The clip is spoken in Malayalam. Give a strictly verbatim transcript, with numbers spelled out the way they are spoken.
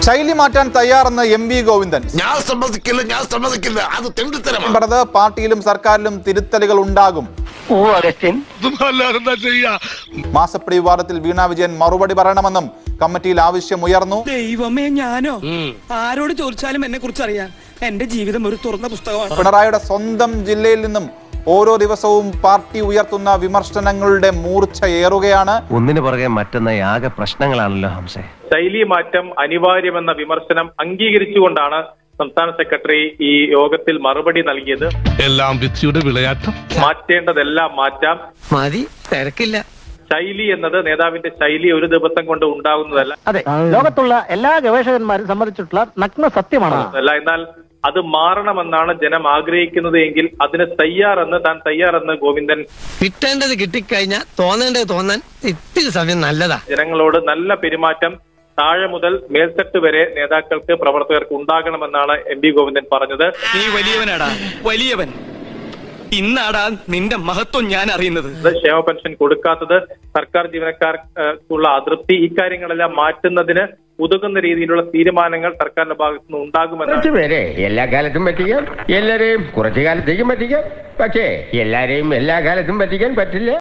ശൈലി മാറ്റാൻ തയ്യാറെന്ന് എം വി ഗോവിന്ദൻ. ഞാൻ സമ്മതിക്കില്ല ഞാൻ സമ്മതിക്കില്ല അത് തെണ്ടിത്തരമാണ് പറഞ്ഞത് പാർട്ടിയിലും സർക്കാരിലും തിരുത്തലുകൾ ഉണ്ടാകും. മാസപ്പടി വിവാദത്തിൽ വീണ വിജയൻ മറുപടി പറയണമെന്നും കമ്മിറ്റിയിൽ ആവശ്യം ഉയർന്നു. ദൈവമേ, ഞാനോ ആരോട് ചോദിച്ചാലും എന്നെ കുറിച്ച് അറിയാൻ എന്റെ ജീവിതം ഒരു തുറന്ന പുസ്തകമാണ്. പിണറായിയുടെ സ്വന്തം ജില്ലയിൽ നിന്നും ഓരോ ദിവസവും പാർട്ടി ഉയർത്തുന്ന വിമർശനങ്ങളുടെ മൂർച്ച ഏറുകയാണ്. ഒന്നിനു പുറകെ മറ്റൊന്ന ആകെ പ്രശ്നങ്ങളാണല്ലോ ഹംസേ. ശൈലി മാറ്റം അനിവാര്യമെന്ന വിമർശനം അംഗീകരിച്ചുകൊണ്ടാണ് സംസ്ഥാന സെക്രട്ടറി ഈ യോഗത്തിൽ മറുപടി നൽകിയത്. എല്ലാം വിധിയുടെ വിളയാട്ടം. മാറ്റേണ്ടതെല്ലാം മാറ്റാം, മതി, തിരക്കില്ല. ശൈലി എന്നത് നേതാവിന്റെ ശൈലി ഒരു ദിവസം കൊണ്ട് ഉണ്ടാകുന്നതല്ല. അതെ, ലോകത്തുള്ള എല്ലാ ഗവേഷകന്മാരും സമ്മതിച്ചിട്ടുള്ള നഗ്ന സത്യമാണ്. അല്ല, എന്നാൽ അത് മാറണമെന്നാണ് ജനം ആഗ്രഹിക്കുന്നത് എങ്കിൽ അതിന് തയ്യാറെന്ന് താൻ തയ്യാറെന്ന് ഗോവിന്ദൻ. കിട്ടേണ്ടത് കിട്ടിക്കഴിഞ്ഞാൽ തോന്നേണ്ടത് തോന്നാൻ ഇത്തിരി സമയം നല്ലതാ. ജനങ്ങളോട് നല്ല പെരുമാറ്റം താഴെ മുതൽ മേൽത്തട്ട് വരെ നേതാക്കൾക്ക് പ്രവർത്തകർക്ക് ഉണ്ടാകണമെന്നാണ് എം വി ഗോവിന്ദൻ പറഞ്ഞത്. നീ വലിയവനാടാ, വലിയവൻ. ഇന്നാടാ നിന്റെ മഹത്വം ഞാൻ അറിയുന്നത്. ക്ഷേമ പെൻഷൻ കൊടുക്കാത്തത്, സർക്കാർ ജീവനക്കാർക്കുള്ള അതൃപ്തി, ഇക്കാര്യങ്ങളെല്ലാം മാറ്റുന്നതിന് ഉതകുന്ന രീതിയിലുള്ള തീരുമാനങ്ങൾ സർക്കാരിന്റെ ഭാഗത്തു നിന്ന് ഉണ്ടാകുമെന്ന്. പേരെ എല്ലാ കാലത്തും പറ്റിക്കാം, എല്ലാരെയും കുറച്ചു കാലത്തേക്കും പറ്റിക്കാം. പക്ഷേ എല്ലാരെയും എല്ലാ കാലത്തും പറ്റിക്കാൻ പറ്റില്ല.